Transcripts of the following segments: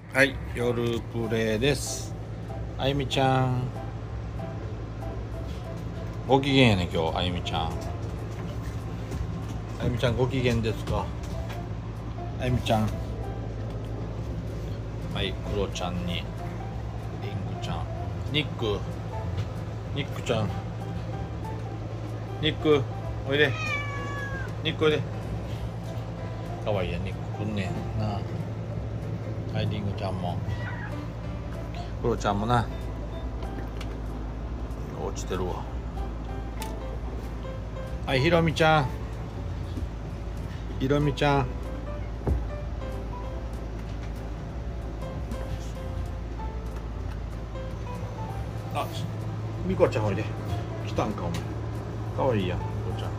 はい、夜プレイです。あゆみちゃん、ご機嫌やね今日。あゆみちゃん、あゆみちゃんご機嫌ですか？あゆみちゃん、はい、クロちゃんにリングちゃん、ニック、ニックちゃん、ニックおいで、ニックおいで。かわいいや、ニックくんねんな。はい、リングちゃんも、クロちゃんもな。落ちてるわ。はい、ひろみちゃん、ひろみちゃん、あ、みこちゃんおいで。来たんかお前。かわいいやん、みこちゃん。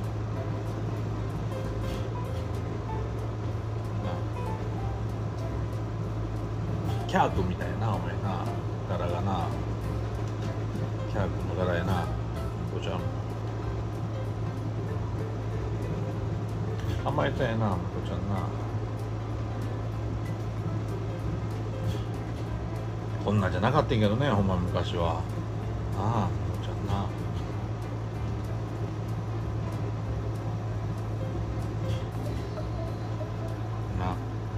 キャー君みたいやなお前な。柄がな、キャー君の柄やな。みこちゃん甘えたやな、みこちゃんな。こんなんじゃなかったんけどね、ほんま昔は。ああ、みこちゃんな。な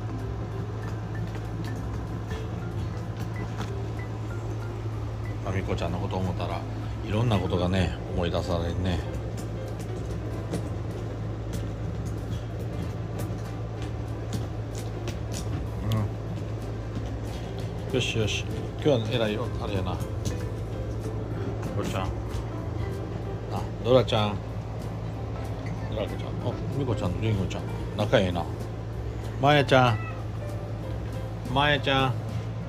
あ、みこちゃんのこと思ったらいろんなことがね思い出されるね。うん、よしよし、今日は偉いよ、あれやな。みこちゃん、あ、ドラちゃん、ドラちゃん、あ、みこちゃんとりんごちゃん仲ええな。まやちゃん、まやちゃん、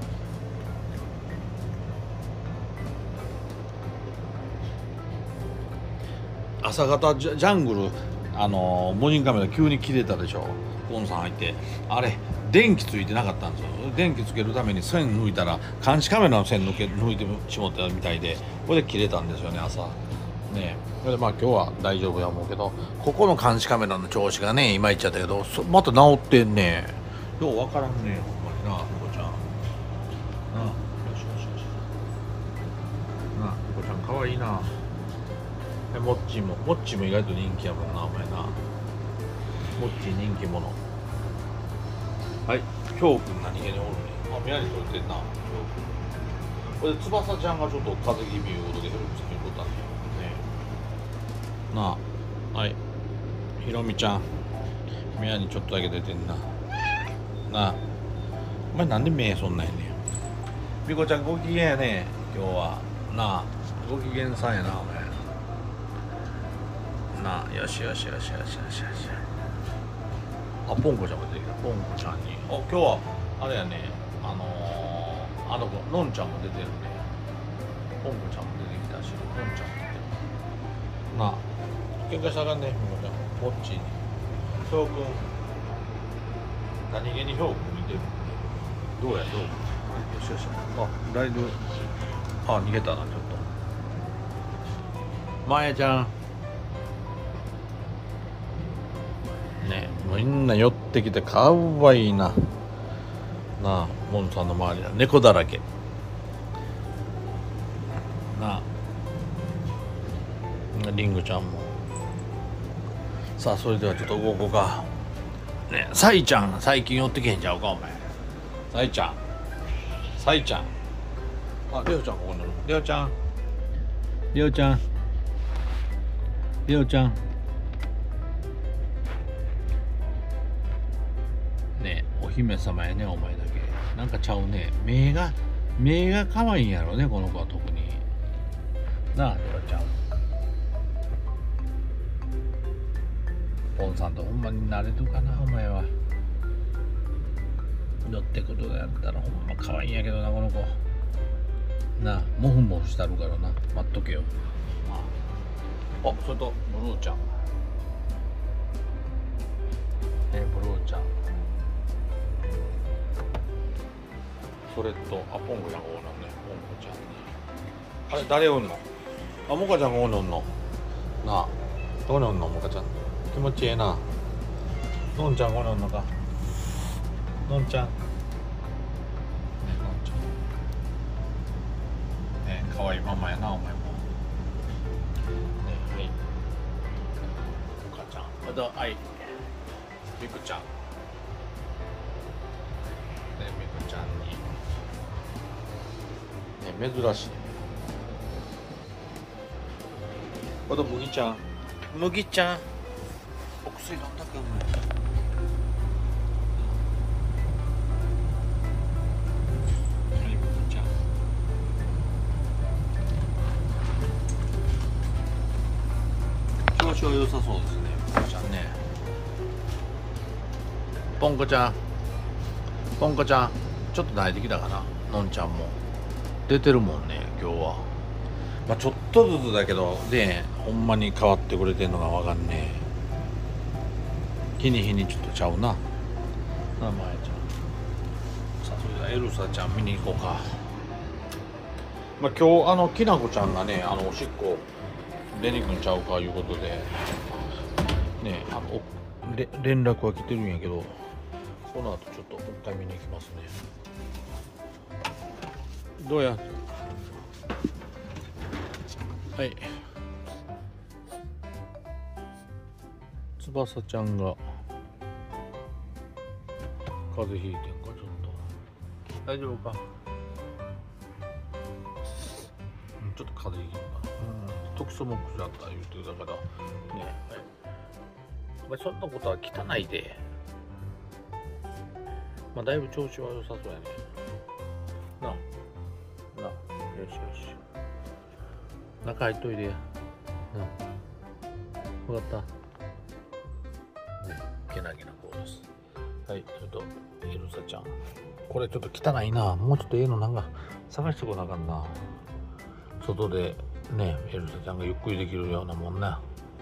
朝方ジャングル、モニンカメラ急に切れたでしょ。コンさん入って、あれ電気ついてなかったんですよ。電気つけるために線抜いたら監視カメラの線抜いてしまったみたいで、これで切れたんですよね、朝ね。それでまあ今日は大丈夫や思うけど、ここの監視カメラの調子がねいまいちやったけど、また治ってんね。ようわからんね、ほんまにな、みこちゃんな。よしよしよしな。みこちゃんかわいいな。モッチーも、モッチーも意外と人気やもんな、お前な。モッチー人気者。はい、ひょうくん何気におるね。あ、宮に取れてんな、ひょうくん。これ翼ちゃんがちょっと風邪気味いうことで、ひょうくん先に取ったんだよね。なあ、はい、ひろみちゃん、宮にちょっとだけ出てんな。なあ、お前なんで目そんなんやねん。みこちゃんご機嫌やね、今日は。なあ、ご機嫌さんやな、お前。なあ、よしよしよしよしよしよし。あ、ポンコちゃんも出てきた。ポンコちゃんに、あ、今日はあれやね、あの子のんちゃんも出てるね。ポンコちゃんも出てきたし、のんちゃんも出てるなあ。喧嘩したらあかんね、みこちゃん。モッチーにひょうくん、何気にひょうくん見てる。どうやどう。よしよし、あ、だいぶ、あ、逃げたな、ちょっと。まやちゃんね、みんな寄ってきてかわいいな。なあ、モンさんの周りは猫だらけなあ。リングちゃんも。さあ、それではちょっと動こうかね。サイちゃん最近寄ってけへんちゃうかお前。サイちゃん、サイちゃん、あ、レオちゃんここに乗る。レオちゃん、レオちゃん、レオちゃんね。お姫様やね、お前だけなんかちゃうね。目が可愛いんやろね、この子は特になあ。レオちゃん、ポンさんとほんまになれるかな、お前は。寄ってことやったらほんま可愛いんやけどな、この子なあ。モフモフしたるからな、待っとけよ。あ、それとブルーちゃん、ブルーちゃん、それとあ、ポンコちゃんがおるのね。ポンコちゃんね。あれ誰おんの。あ、モカちゃんがおんのなあ。どこにおんの、モカちゃん。気持ちええな。のんちゃんここにおんのか。のんちゃん、 かわいいママやなお前も。ね、はい。お母ちゃん。あと、はい。みくちゃん。ね、みくちゃんに。ね、珍しい。あと、麦ちゃん。麦ちゃん。お薬飲んだかも。調子は良さそうですね、ポンちゃんね。ポンコちゃん、ポンコちゃん、ちょっと慣れてきたかな、のんちゃんも。出てるもんね、今日は。まあ、ちょっとずつだけど、ね、ほんまに変わってくれてんのがわかんねえ。日に日にちょっとちゃうな。名前ちゃん。さあ、それではエルサちゃん見に行こうか。まあ、今日、きなこちゃんがね、おしっこ出にくんちゃうかいうことでね、連絡は来てるんやけど、この後ちょっともう一回見に行きますね。どうや。はい、翼ちゃんが風邪ひいてんか、ちょっと大丈夫か。ちょっと風邪ひいてんかな。特殊目だった言うてたからね。はい、お前そんなことは汚いで。まあだいぶ調子は良さそうやね。なあなあ、よしよし、中入っといでや。なあ、分かったね。けなげな子です。はい、ちょっとエルサちゃん、これちょっと汚いな。もうちょっとのなんか探してこなあかんな。外でね、エルサちゃんがゆっくりできるようなもんね。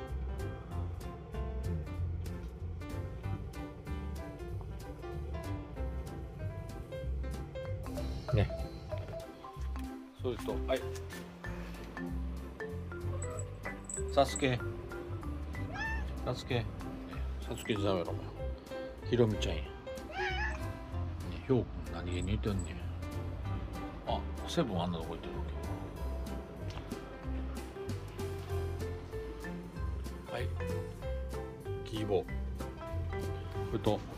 ね。それと、はい。サスケ。サスケ。サスケじゃめろ。ひろみちゃんや。ね、ひょうくん何気に言ってんねん。あ、セブンあんなとこ行ってるけど。はい。キーボー。それと、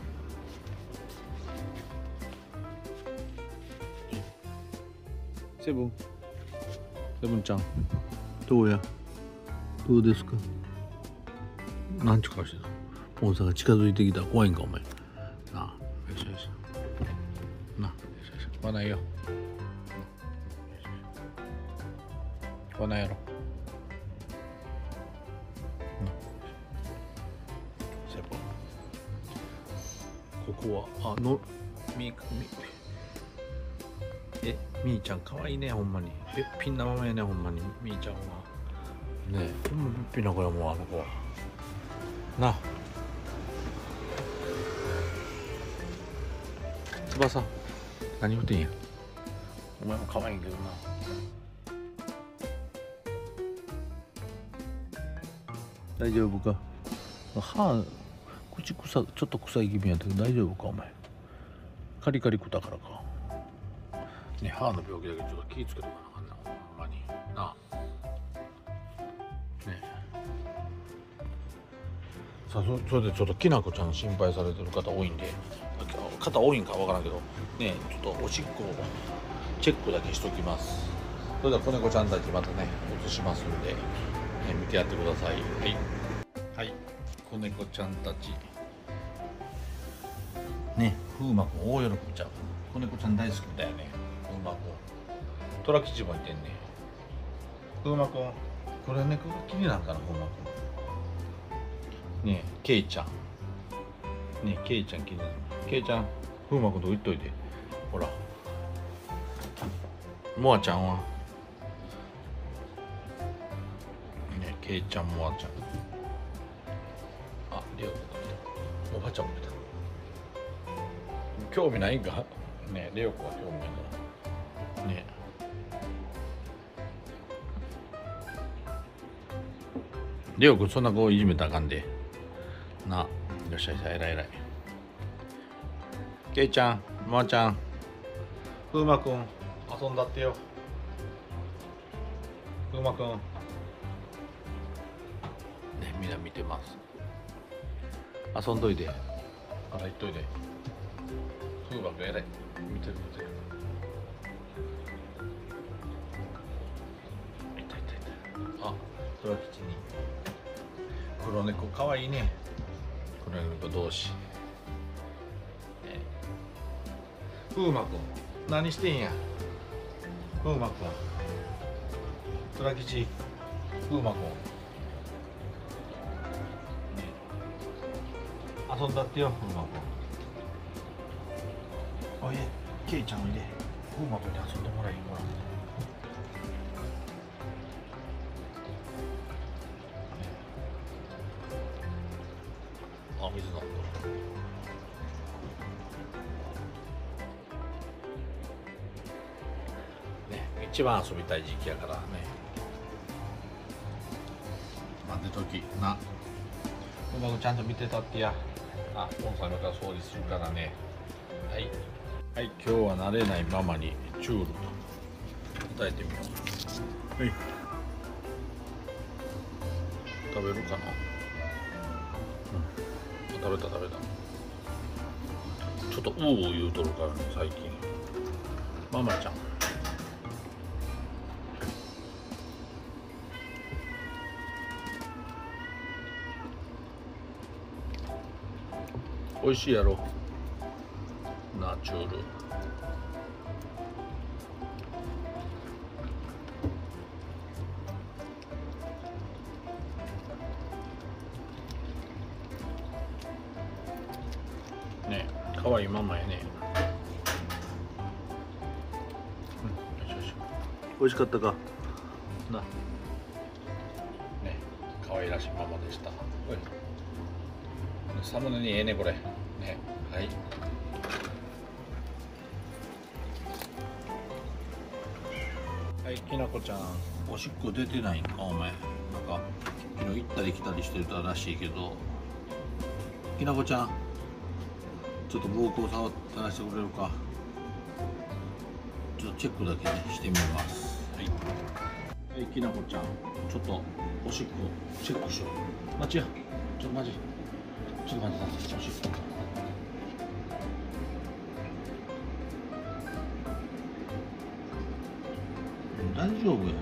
セブンちゃん、どうや、どうですか。なんちゅう顔してた。モンスターが近づいてきたら怖いんかお前。なあ、よしよし。なあ、よしよし。来ないよ。来ないやろ。セブン。ここはみーちゃんかわいいね、ほんまに。べっぴんなままやね、ほんまに。みーちゃんは。ねえ、ほんまべっぴんな子やもん、あの子は。なあ。翼、何言うてんや。お前もかわいいけどな。大丈夫か。口ちょっと臭い気味やったけど大丈夫か、お前。カリカリ食ったからか。ね、歯の病気だけどちょっと気ぃつけとかなあかんな、ほんまになあ。ね、さあ、それでちょっときなこちゃん心配されてる方多いんで、方多いんかわからんけどね、ちょっとおしっこをチェックだけしときます。それでは子猫ちゃんたちまたね映しますんで、ね、見てやってください。はいはい、子猫ちゃんたちね、風磨くん大喜びちゃう。子猫ちゃん大好きだよね、風磨くん。トラキチもいてんね。風磨くん、これ猫が気になるかな、風磨くん。ねえ、ケイちゃん。ねえ、ケイちゃん気になる。ケイちゃん、風磨くんとこ行っといて。ほら。モアちゃんは。ねえ、ケイちゃん、モアちゃん。あ、リオくんが来た。おばちゃんも来た。興味ないんかねえ、レオくんは興味ないからねえ。レオくんそんな子いじめたらあかんでな。よっしゃよっしゃ、偉い偉い。ケイちゃん、モアちゃん、風磨くん遊んだってよ。 風磨くんね、みんな見てます。遊んどいで、まだ行っといで。風磨くん偉い、見てる見てる。いたいたいた。あ、虎吉に黒猫かわいいね。黒猫同士、ね、風磨くん何してんや。風磨くん、虎吉、風磨くん、遊んだってよ、風磨くん。おいで、ケイちゃんおいで。風磨くんに遊んでもらい、ほら。あ、水飲んだ。ね、一番遊びたい時期やからね。待ってときな。うまくちゃんと見てたってや。あ、ポンさん今から掃除するからね。はい。はい、今日は慣れないママにチュールと答えてみよう。はい。食べるかな。うん。食べた食べた。ちょっと言うとるからね、最近。ママちゃん。美味しいやろ。ナチュール。ね、可愛いママやね。うん、よしよし。美味しかったか。な。ね、可愛らしいママでした。おい。サムネにええねこれ。ね、はい。はい、きなこちゃん、おしっこ出てないんか、お前。なんか、昨日行ったり来たりしてたらしいけど。きなこちゃん、ちょっと膀胱触らせてくれるか。ちょっとチェックだけね、してみます。はい。はい、きなこちゃん、ちょっとおしっこチェックしよう。待ちや、ちょっと待ち。ちょっと待って、おしっこ。大丈夫や。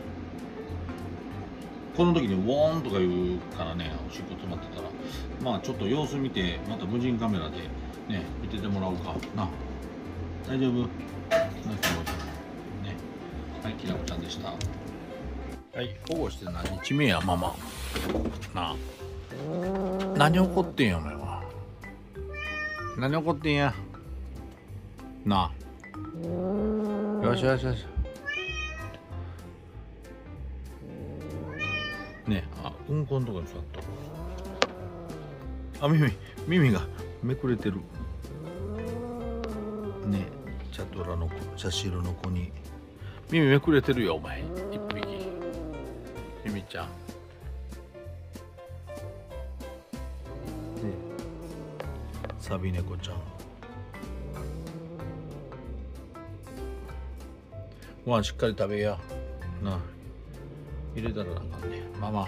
この時にウォーンとか言うからね、おしっこ詰まってたら、まあちょっと様子見て、また無人カメラでね、見ててもらおうかな。大丈夫な、きなこちゃん。ね。はい、きなこちゃんでした。はい、保護して何日目や、ママ。なあ。何怒ってんや、お前は。何怒ってんや。なあ。よしよしよし。ね、あ、うんこのとこに座っと。あ、耳がめくれてる。ね、チャトラの子、茶白の子に。耳めくれてるよ、お前。一匹。耳ちゃん。ね、サビ猫ちゃん。ご飯しっかり食べや。なあ。入れたらなんかね、ママ。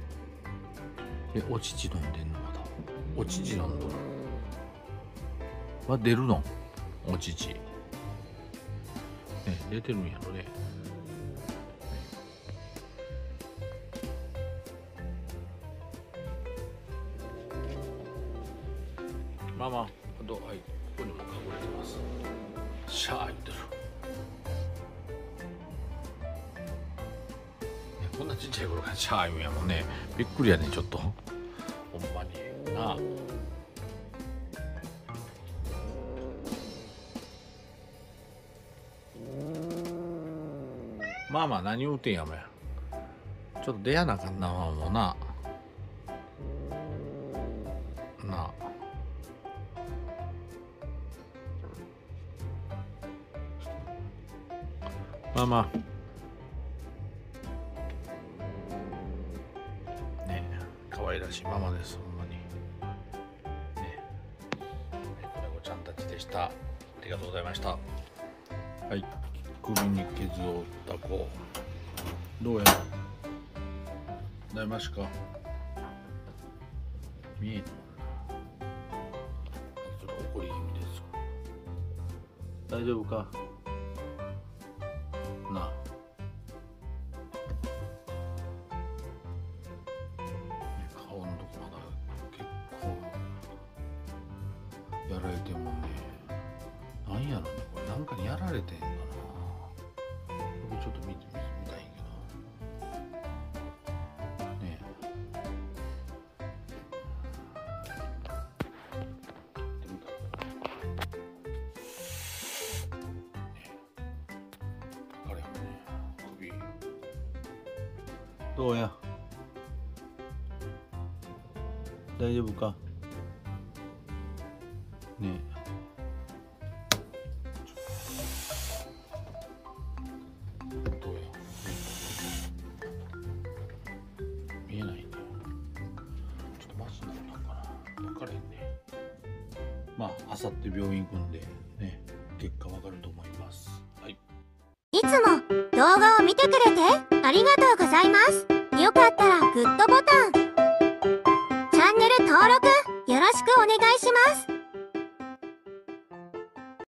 お乳飲んでんのまだ。お乳飲んどる。は出るの？お乳。ね、出てるんやろね。ママ、はい、ここにも隠れてます。シャー言ってる。こんなちっちゃい頃からシャー言うんやもんね。びっくりやね、ちょっと。ほんまになあ。まあまあ何言うてんやもんや。ちょっと出やなあかんな、もうな。なあ。まあまあ。可愛らしいママです、ほんまに。ね、子猫ちゃんたちでした。ありがとうございました。はい、首に傷を負った子。 どうや大ましか見えんのちょっと怒り気味ですよ。大丈夫かなあ。顔のとこまだ結構やられてんもんね。なんやろねこれ、なんかにやられてんかな。僕ちょっと見たいんけどねあれやね首どうや大丈夫かねどうや見えないね。ちょっとマジなのかな分からへんね。まああさって病院行くんでね結果わかると思います。はい。 いつも動画を見てくれてありがとうございます。よかったらグッドボタン、チャンネル登録よろしくお願いします。